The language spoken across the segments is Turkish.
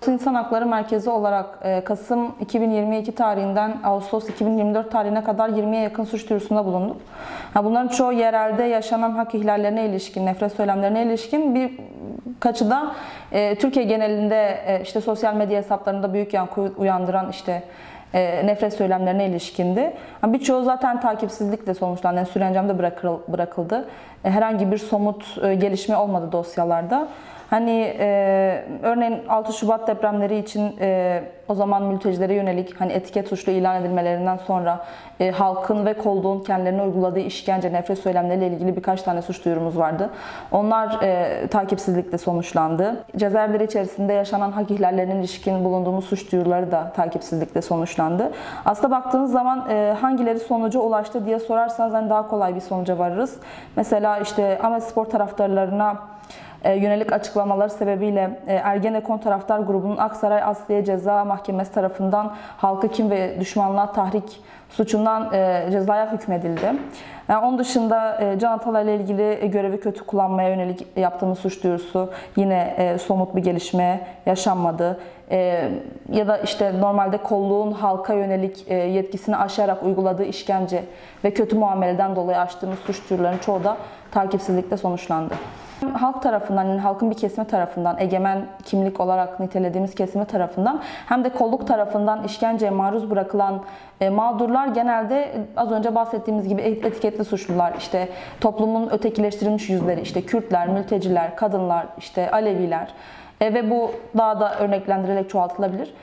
İnsan Hakları Merkezi olarak Kasım 2022 tarihinden Ağustos 2024 tarihine kadar 20'ye yakın suç duyurusunda bulunduk. Bunların çoğu yerelde yaşanan hak ihlallerine ilişkin, nefret söylemlerine ilişkin, birkaçı da Türkiye genelinde işte sosyal medya hesaplarında büyük yankı uyandıran nefret söylemlerine ilişkindi. Birçoğu zaten takipsizlikle sonuçlandı. Yani sürencemde bırakıldı. Herhangi bir somut gelişme olmadı dosyalarda. Örneğin 6 Şubat depremleri için o zaman mültecilere yönelik etiket suçlu ilan edilmelerinden sonra halkın ve kolluğun kendilerine uyguladığı işkence, nefret söylemleriyle ilgili birkaç tane suç duyurumuz vardı. Onlar takipsizlikle sonuçlandı. Cezaevleri içerisinde yaşanan hak ihlallerine ilişkin bulunduğumuz suç duyuruları da takipsizlikle sonuçlandı. Aslında baktığınız zaman hangileri sonuca ulaştı diye sorarsanız daha kolay bir sonuca varırız. Mesela Ahmetspor taraftarlarına yönelik açıklamaları sebebiyle Ergenekon taraftar grubunun Aksaray Asliye Ceza Mahkemesi tarafından halkı kin ve düşmanlığa tahrik suçundan cezaya hükmedildi. Onun dışında Can Atalay ile ilgili görevi kötü kullanmaya yönelik yaptığımız suç duyurusu yine somut bir gelişme yaşanmadı. Ya da normalde kolluğun halka yönelik yetkisini aşarak uyguladığı işkence ve kötü muameleden dolayı açtığımız suç duyurularının çoğu da takipsizlikle sonuçlandı. Halk tarafından, halkın bir kesimi tarafından, egemen kimlik olarak nitelediğimiz kesimi tarafından hem de kolluk tarafından işkenceye maruz bırakılan mağdurlar genelde az önce bahsettiğimiz gibi etiketli suçlular, toplumun ötekileştirilmiş yüzleri, Kürtler, mülteciler, kadınlar, Aleviler ve bu daha da örneklendirilerek çoğaltılabilir.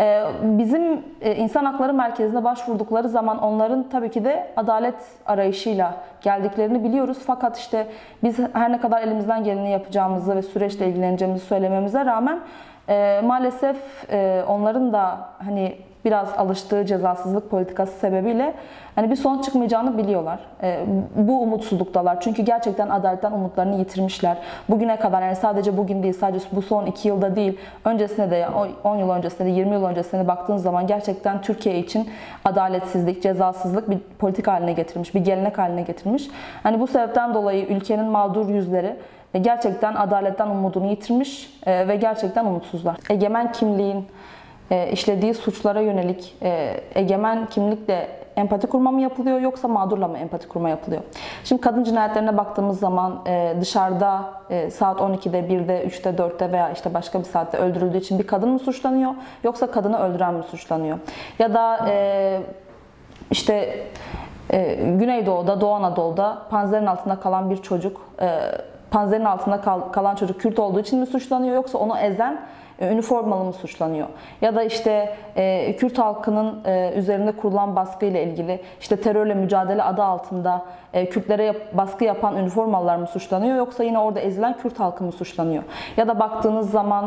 Bizim İnsan Hakları Merkezi'ne başvurdukları zaman onların tabii ki de adalet arayışıyla geldiklerini biliyoruz. Fakat biz her ne kadar elimizden geleni yapacağımızı ve süreçle ilgileneceğimizi söylememize rağmen maalesef onların da biraz alıştığı cezasızlık politikası sebebiyle bir sonuç çıkmayacağını biliyorlar. Bu umutsuzluktalar. Çünkü gerçekten adaletten umutlarını yitirmişler. Bugüne kadar sadece bugün değil, sadece bu son 2 yılda değil, öncesine de 10 yıl öncesine de 20 yıl öncesine baktığınız zaman gerçekten Türkiye için adaletsizlik, cezasızlık bir politik haline getirmiş, bir gelenek haline getirmiş. Bu sebepten dolayı ülkenin mağdur yüzleri gerçekten adaletten umudunu yitirmiş ve gerçekten umutsuzlar. Egemen kimliğin işlediği suçlara yönelik egemen kimlikle empati kurma mı yapılıyor yoksa mağdurla mı empati kurma yapılıyor? Şimdi kadın cinayetlerine baktığımız zaman dışarıda saat 12'de, 1'de, 3'te, 4'te veya başka bir saatte öldürüldüğü için bir kadın mı suçlanıyor yoksa kadını öldüren mi suçlanıyor? Ya da Güneydoğu'da, Doğu Anadolu'da panzerin altında kalan bir çocuk, panzerin altında kalan çocuk Kürt olduğu için mi suçlanıyor yoksa onu ezen üniformalı mı suçlanıyor? Ya da Kürt halkının üzerinde kurulan baskı ile ilgili terörle mücadele adı altında Kürtlere baskı yapan üniformalılar mı suçlanıyor yoksa yine orada ezilen Kürt halkı mı suçlanıyor? Ya da baktığınız zaman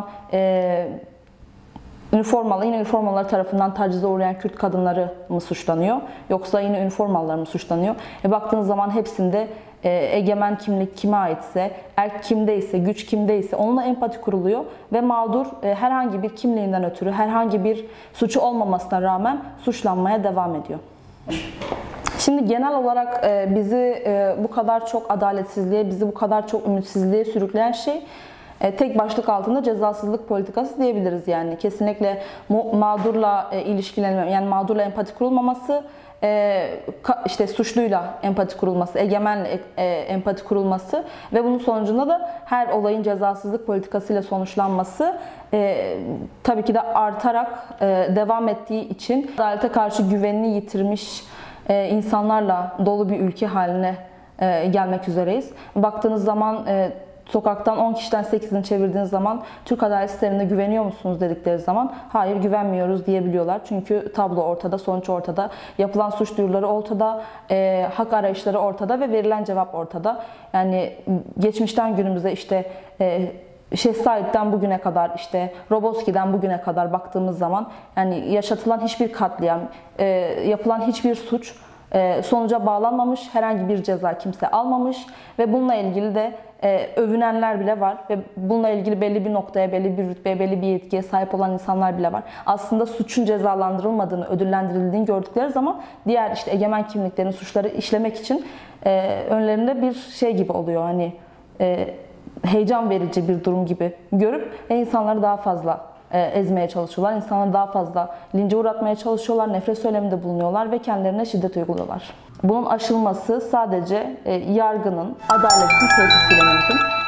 yine üniformalılar tarafından tacize uğrayan Kürt kadınları mı suçlanıyor yoksa yine üniformalılar mı suçlanıyor? Baktığınız zaman hepsinde egemen kimlik kime aitse, erk kimdeyse, güç kimdeyse onunla empati kuruluyor ve mağdur herhangi bir kimliğinden ötürü, herhangi bir suçu olmamasına rağmen suçlanmaya devam ediyor. Şimdi genel olarak bizi bu kadar çok adaletsizliğe, bizi bu kadar çok ümitsizliğe sürükleyen şey tek başlık altında cezasızlık politikası diyebiliriz yani. Kesinlikle mağdurla ilişkilenme, yani mağdurla empati kurulmaması, suçluyla empati kurulması, egemenle empati kurulması ve bunun sonucunda da her olayın cezasızlık politikasıyla sonuçlanması tabii ki de artarak devam ettiği için adalete karşı güvenini yitirmiş insanlarla dolu bir ülke haline gelmek üzereyiz. Baktığınız zaman sokaktan 10 kişiden 8'ini çevirdiğiniz zaman Türk adalet sistemine güveniyor musunuz dedikleri zaman hayır güvenmiyoruz diyebiliyorlar. Çünkü tablo ortada, sonuç ortada, yapılan suç duyuruları ortada, hak arayışları ortada ve verilen cevap ortada. Yani geçmişten günümüze Şehzai'den bugüne kadar Roboski'den bugüne kadar baktığımız zaman yani yaşatılan hiçbir katliam, yapılan hiçbir suç sonuca bağlanmamış, herhangi bir ceza kimse almamış ve bununla ilgili de övünenler bile var ve bununla ilgili belli bir noktaya, belli bir rütbeye, belli bir yetkiye sahip olan insanlar bile var. Aslında suçun cezalandırılmadığını, ödüllendirildiğini gördükleri zaman diğer egemen kimliklerin suçları işlemek için önlerinde bir şey gibi oluyor, heyecan verici bir durum gibi görüp insanları daha fazla ezmeye çalışıyorlar. İnsanları daha fazla lince uğratmaya çalışıyorlar, nefret söyleminde bulunuyorlar ve kendilerine şiddet uyguluyorlar. Bunun aşılması sadece yargının, adaletin tesisiyle mümkün.